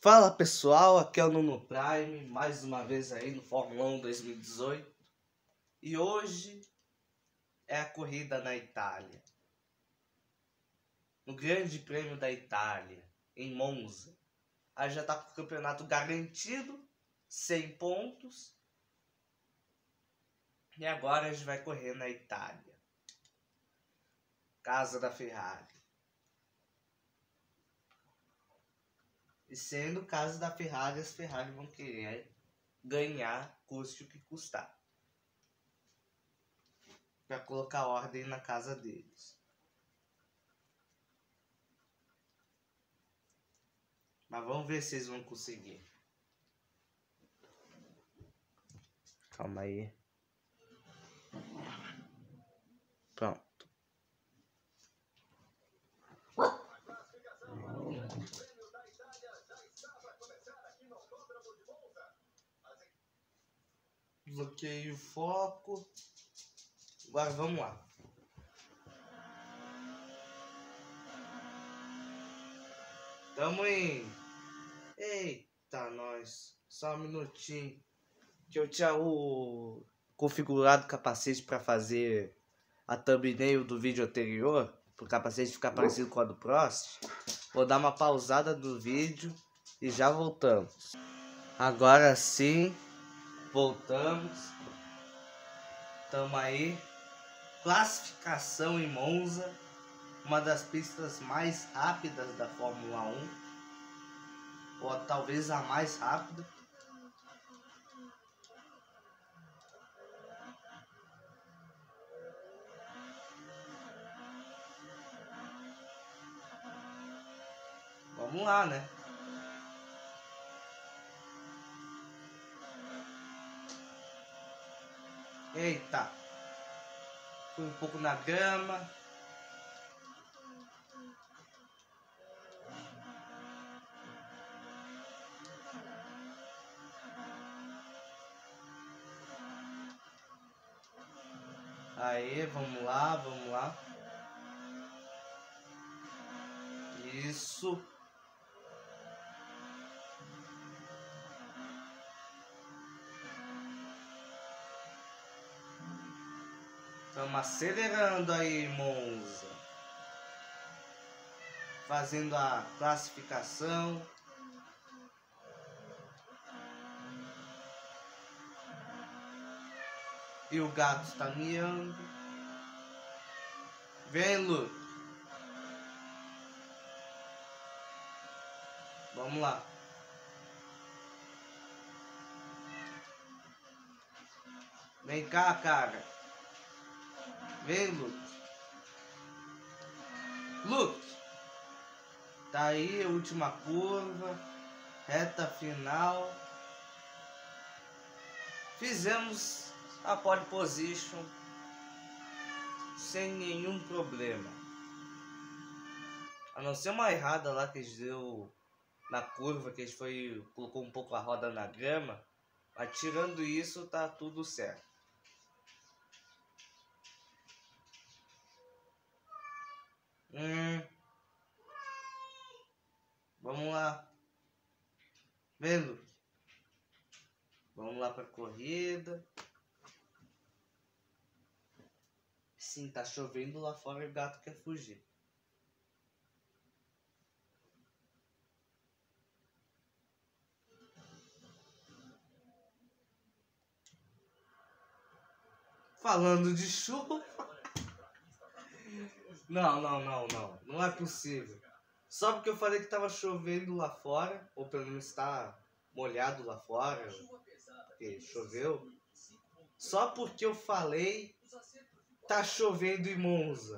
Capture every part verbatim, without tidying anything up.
Fala pessoal, aqui é o Nuno Prime, mais uma vez aí no Fórmula um dois mil e dezoito. E hoje é a corrida na Itália. No Grande Prêmio da Itália, em Monza. Aí já tá com o campeonato garantido, cem pontos. E agora a gente vai correr na Itália. Casa da Ferrari. E sendo casa da Ferrari, as Ferrari vão querer ganhar, custe o que custar. Para colocar ordem na casa deles. Mas vamos ver se eles vão conseguir. Calma aí. Pronto. Bloqueei o foco. Agora vamos lá. Tamo em... Eita, nós. Só um minutinho. Que eu tinha o... configurado o capacete para fazer a thumbnail do vídeo anterior. Para o capacete ficar parecido com a do Prost. Vou dar uma pausada do vídeo e já voltamos. Agora sim. Voltamos. Tamo aí. Classificação em Monza. Uma das pistas mais rápidas da Fórmula um. Ou talvez a mais rápida. Vamos lá, né? Eita. Fui um pouco na grama. Aí, vamos lá, vamos lá. Isso. Estamos acelerando aí, Monza. Fazendo a classificação. E o gato está miando. Vem, Lu. Vamos lá. Vem cá, cara. Vem, Luke. Luke. Tá aí a última curva. Reta final. Fizemos a pole position sem nenhum problema. A não ser uma errada lá que eles deu na curva, que eles foi, colocou um pouco a roda na grama. Mas tirando isso, tá tudo certo. Hum. Vamos lá. Vendo? Vamos lá pra corrida. Sim, tá chovendo lá fora e o gato quer fugir. Falando de chuva. Não, não, não, não. Não é possível. Só porque eu falei que tava chovendo lá fora, ou pelo menos tá molhado lá fora, porque choveu. Só porque eu falei, tá chovendo em Monza.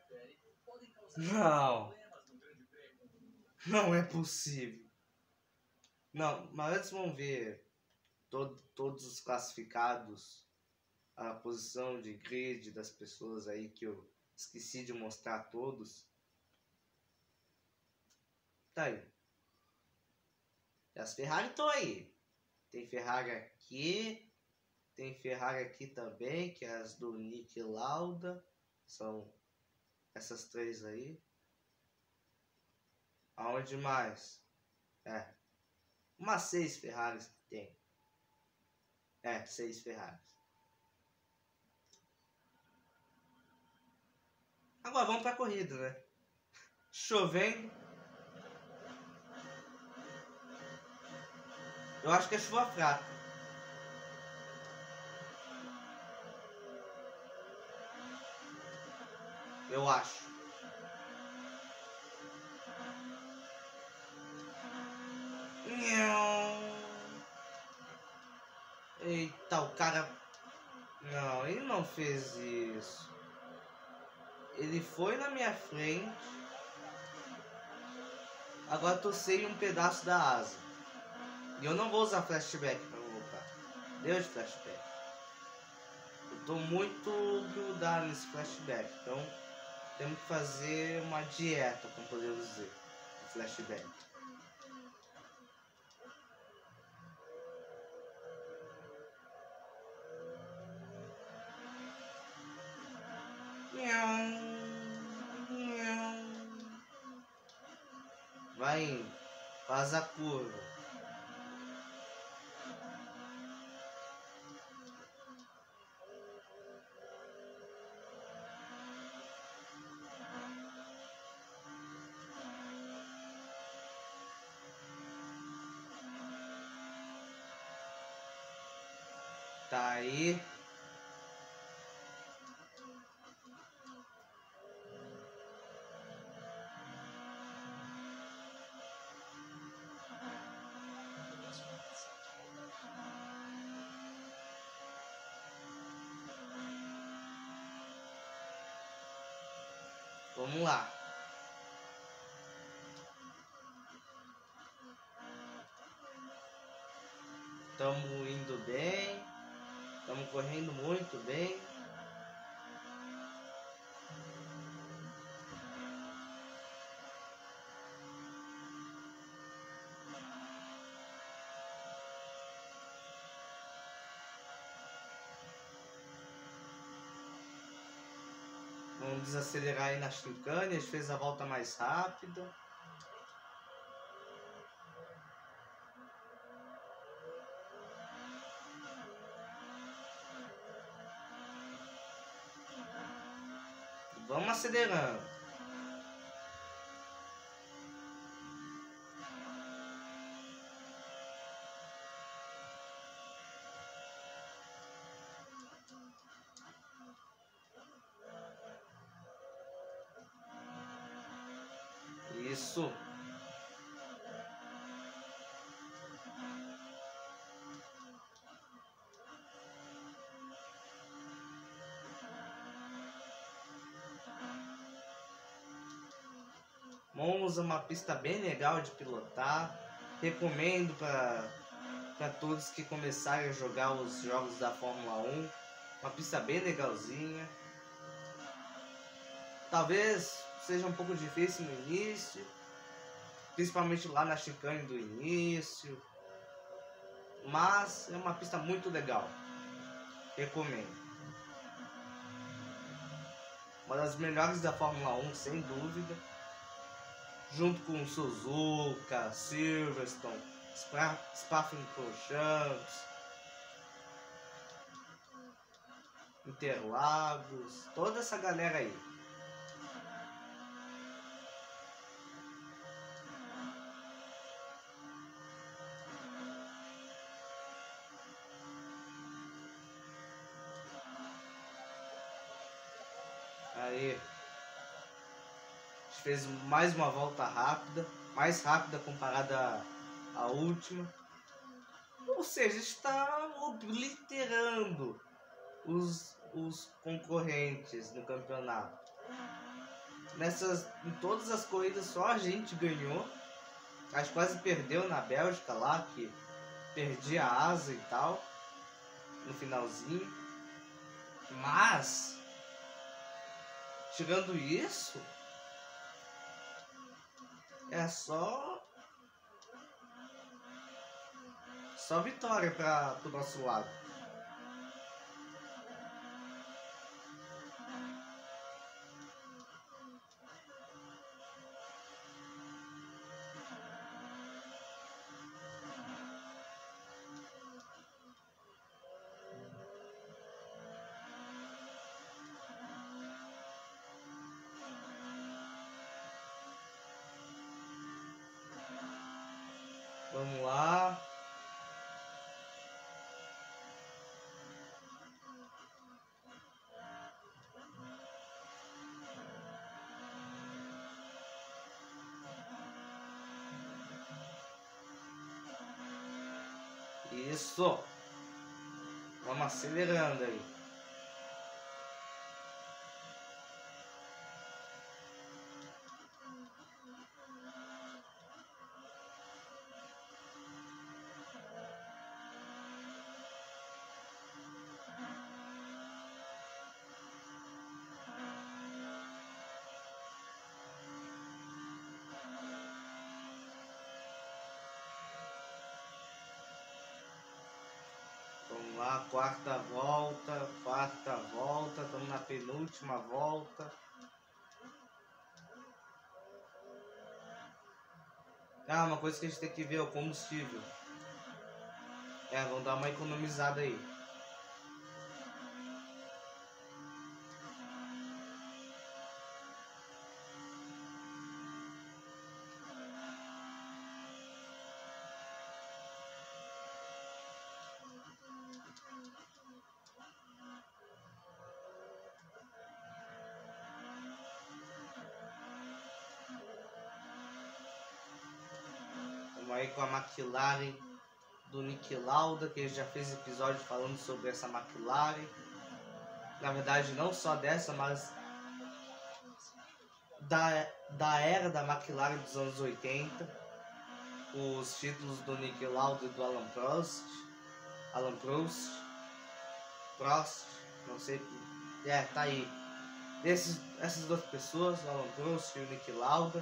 Não. Não é possível. Não, mas antes vamos ver todo, todos os classificados, a posição de grid das pessoas aí que eu esqueci de mostrar a todos. Tá aí. E as Ferrari estão aí. Tem Ferrari aqui. Tem Ferrari aqui também, que é as do Niki Lauda. São essas três aí. Aonde mais? É. Umas seis Ferraris que tem. É, seis Ferraris. Agora vamos pra corrida, né? Chovendo. Eu acho que é chuva fraca. Eu acho. Eita, o cara... Não, ele não fez isso. Ele foi na minha frente. Agora tô sem um pedaço da asa. E eu não vou usar flashback pra voltar. Deu de flashback. Eu tô muito grudado nesse flashback. Então temos que fazer uma dieta, como podemos dizer, de flashback. Vai indo. Faz a curva. Tá aí. Vamos lá. Estamos indo bem. Estamos correndo muito bem. Vamos desacelerar aí na chicane. A gente fez a volta mais rápida. Vamos acelerando. Isso. Monza, uma pista bem legal de pilotar. Recomendo para todos que começarem a jogar os jogos da Fórmula um. Uma pista bem legalzinha. Talvez seja um pouco difícil no início, principalmente lá na chicane do início, mas é uma pista muito legal. Recomendo. Uma das melhores da Fórmula um, sem dúvida. Junto com Suzuka, Silverstone, Spa-Francorchamps, Interlagos, toda essa galera aí. Aí. A gente fez mais uma volta rápida, mais rápida comparada à última. Ou seja, está obliterando os, os concorrentes no campeonato. Nessas, em todas as corridas só a gente ganhou. A gente quase perdeu na Bélgica lá, que perdia a asa e tal, no finalzinho. Mas, tirando isso, é só só vitória para o nosso lado. Vamos lá. Isso. Vamos acelerando aí. Vamos lá, quarta volta, quarta volta, estamos na penúltima volta. Ah, uma coisa que a gente tem que ver é o combustível. É, vamos dar uma economizada aí. Vamos aí com a McLaren do Niki Lauda, que ele já fez episódio falando sobre essa McLaren. Na verdade, não só dessa, mas da, da era da McLaren dos anos oitenta. Os títulos do Niki Lauda e do Alan Prost. Alan Prost. Prost, não sei. É, tá aí. Esses, essas duas pessoas, o Alan Prost e o Niki Lauda.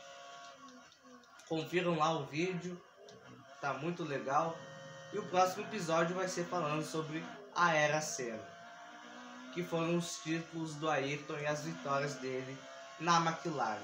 Confiram lá o vídeo, tá muito legal. E o próximo episódio vai ser falando sobre a Era Senna, que foram os títulos do Ayrton e as vitórias dele na McLaren.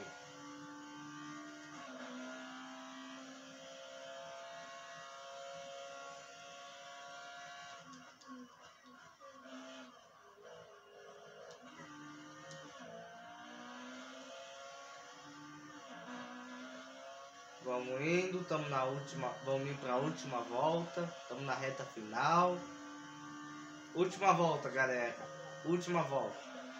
Vamos indo, estamos na última, vamos ir para a última volta, estamos na reta final. Última volta, galera. Última volta.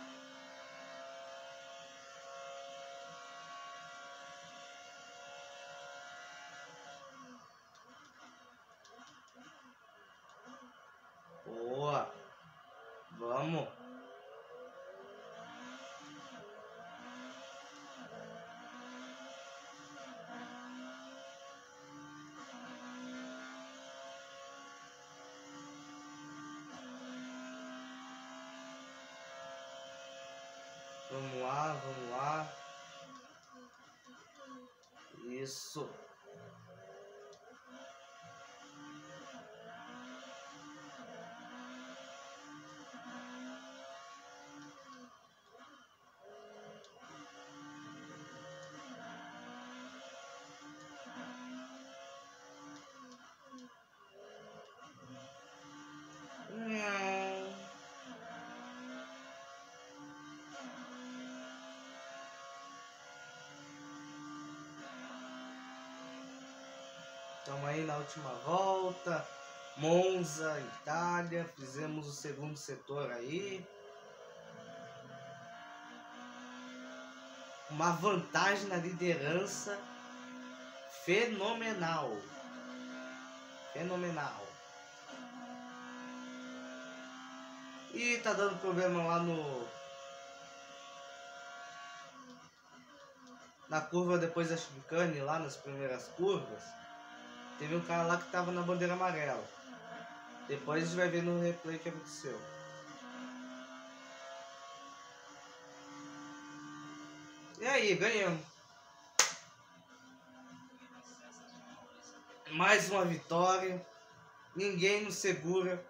Boa. Vamos. Vamos lá, vamos lá. Isso. Estamos aí na última volta. Monza, Itália. Fizemos o segundo setor aí. Uma vantagem na liderança fenomenal. Fenomenal. E tá dando problema lá no... na curva depois da chicane, lá nas primeiras curvas. Teve um cara lá que tava na bandeira amarela. Depois a gente vai ver no replay o que aconteceu. E aí, ganhamos. Mais uma vitória. Ninguém nos segura.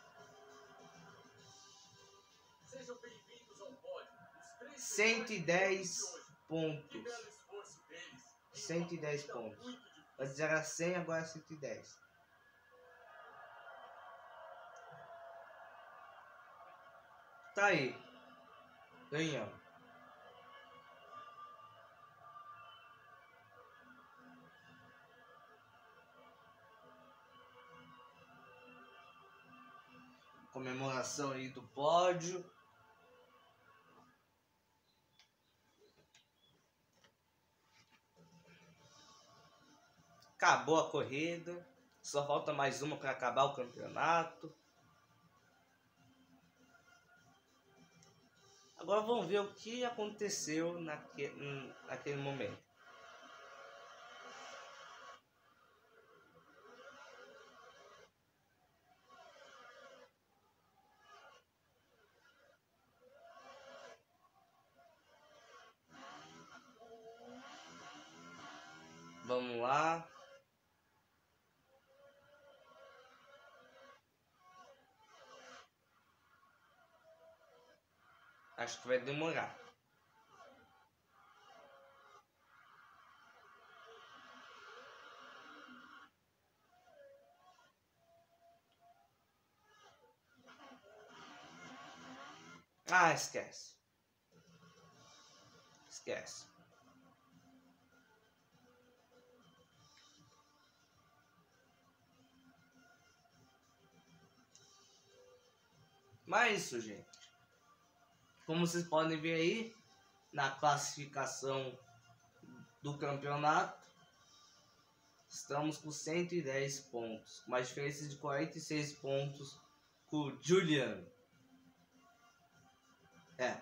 cento e dez pontos. cento e dez pontos. Antes era cem, agora é cento e dez. Tá aí. Ganhamos. comemoração aí do pódio. Acabou a corrida, só falta mais uma para acabar o campeonato. Agora vamos ver o que aconteceu naque, naquele momento. Vamos lá. Acho que vai demorar. Ah, esquece. Esquece. Mas é isso, gente. Como vocês podem ver aí, na classificação do campeonato, estamos com cento e dez pontos, com uma diferença de quarenta e seis pontos com o Julian. É.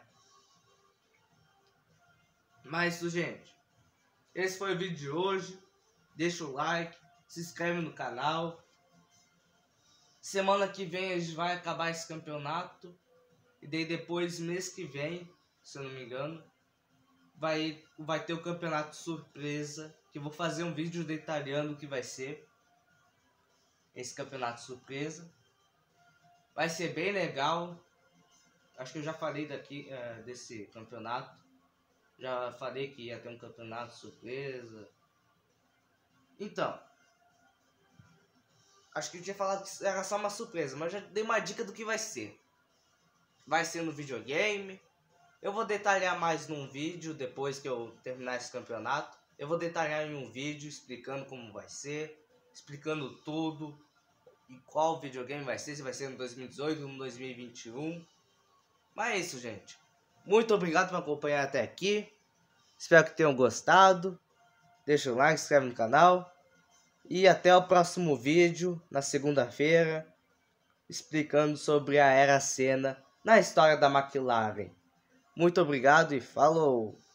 Mas isso, gente. Esse foi o vídeo de hoje. Deixa o like, se inscreve no canal. Semana que vem a gente vai acabar esse campeonato. E daí depois, mês que vem, se eu não me engano, vai, vai ter o campeonato surpresa. Que eu vou fazer um vídeo detalhando o que vai ser esse campeonato surpresa. Vai ser bem legal. Acho que eu já falei daqui uh, desse campeonato. Já falei que ia ter um campeonato surpresa. Então, acho que eu tinha falado que era só uma surpresa, mas já dei uma dica do que vai ser. Vai ser no videogame. Eu vou detalhar mais num vídeo depois que eu terminar esse campeonato. Eu vou detalhar em um vídeo explicando como vai ser, explicando tudo e qual videogame vai ser, se vai ser no dois mil e dezoito ou no dois mil e vinte e um. Mas é isso, gente. Muito obrigado por acompanhar até aqui. Espero que tenham gostado. Deixa o like, se inscreve no canal. E até o próximo vídeo, na segunda-feira, explicando sobre a Era Senna na história da McLaren. Muito obrigado e falou!